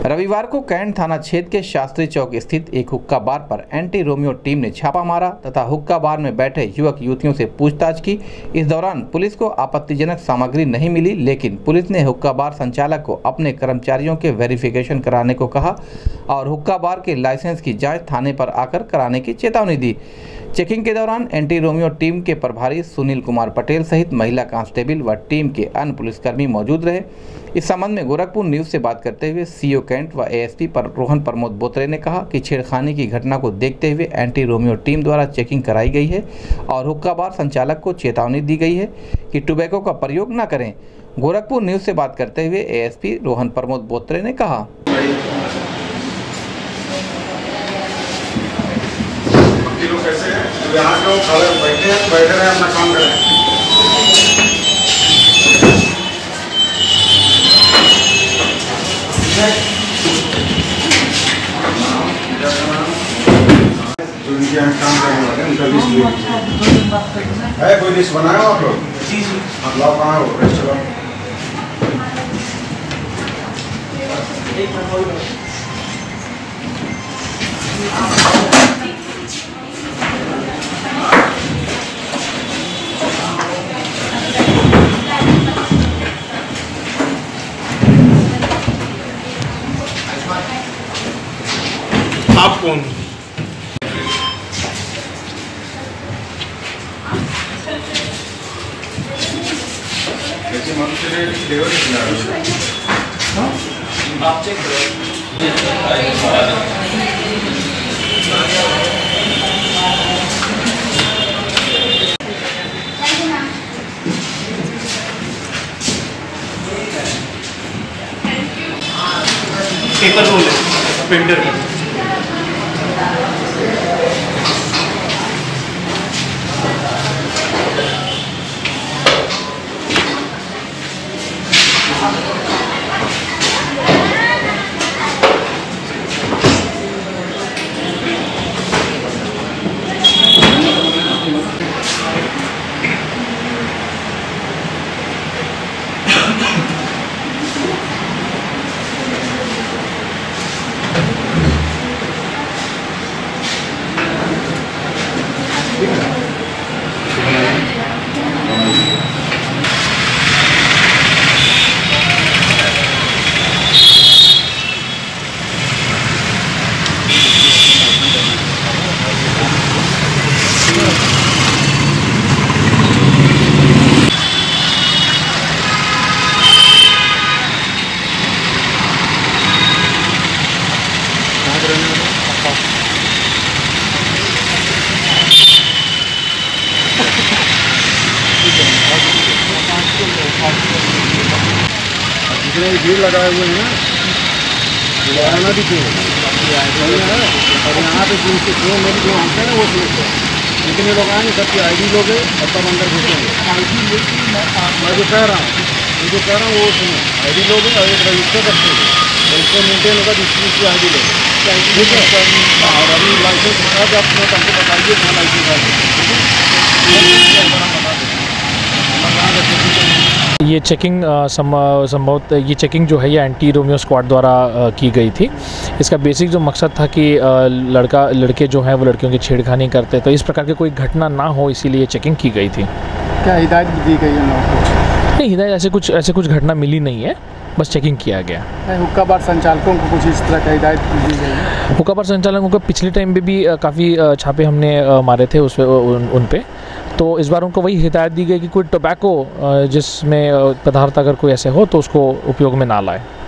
रविवार को कैंट थाना क्षेत्र के शास्त्री चौक स्थित एक हुक्का बार पर एंटी रोमियो टीम ने छापा मारा तथा हुक्का बार में बैठे युवक युवतियों से पूछताछ की। इस दौरान पुलिस को आपत्तिजनक सामग्री नहीं मिली, लेकिन पुलिस ने हुक्का बार संचालक को अपने कर्मचारियों के वेरिफिकेशन कराने को कहा और हुक्का बार के लाइसेंस की जाँच थाने पर आकर कराने की चेतावनी दी। चेकिंग के दौरान एंटी रोमियो टीम के प्रभारी सुनील कुमार पटेल सहित महिला कांस्टेबल व टीम के अन्य पुलिसकर्मी मौजूद रहे। इस संबंध में गोरखपुर न्यूज से बात करते हुए सीओ कैंट व एएसपी रोहन प्रमोद बोत्रे ने कहा कि छेड़खानी की घटना को देखते हुए एंटी रोमियो टीम द्वारा चेकिंग कराई गई है और हुक्का बार संचालक को चेतावनी दी गई है कि टोबैको का प्रयोग न करें। गोरखपुर न्यूज से बात करते हुए एएसपी रोहन प्रमोद बोत्रे ने कहा, बैठे रहे अपना काम करें। जो इनके यहाँ काम करने वाले उनका लिस्ट है, कोई लिस्ट बनाया हो आप लोग? जी जी। आप लाओ, कहाँ हो? चलो आप कौन? आप चेक करो। पेपर रोल है, प्रिंटर में। जितने भीड़ लगाए हुए हैं ना दिखे और यहाँ पे जो मेरी जो हमसे ना वो लोग जितने लोग आएंगे सबकी ID लोगे और तब अंदर घुसेंगे। मैं जो कह रहा हूँ वो सुनो, ID लोगे और एक रजिस्टर रखेंगे और इसको मेंटेन होगा जिसकी ID लोगे, ठीक है? और अभी लाइसेंस आप अपने हमको बताइए कहाँ लाइसेंस ये चेकिंग संभवतः ये चेकिंग जो है ये एंटी रोमियो स्क्वाड द्वारा की गई थी। इसका बेसिक जो मकसद था कि लड़के जो हैं वो लड़कियों की छेड़खानी करते, तो इस प्रकार की कोई घटना ना हो इसीलिए चेकिंग की गई थी। क्या हिदायत दी गई है लोगों को? नहीं, हिदायत ऐसे कुछ घटना मिली नहीं है, बस चेकिंग किया गया। हुक्का बार संचालकों को कुछ इस तरह का हिदायत दी गई है? हुक्का बार संचालकों को पिछले टाइम में भी काफ़ी छापे हमने मारे थे उन पे, तो इस बार उनको वही हिदायत दी गई कि कोई टोबैको जिसमें पदार्थ अगर कोई ऐसे हो तो उसको उपयोग में ना लाए।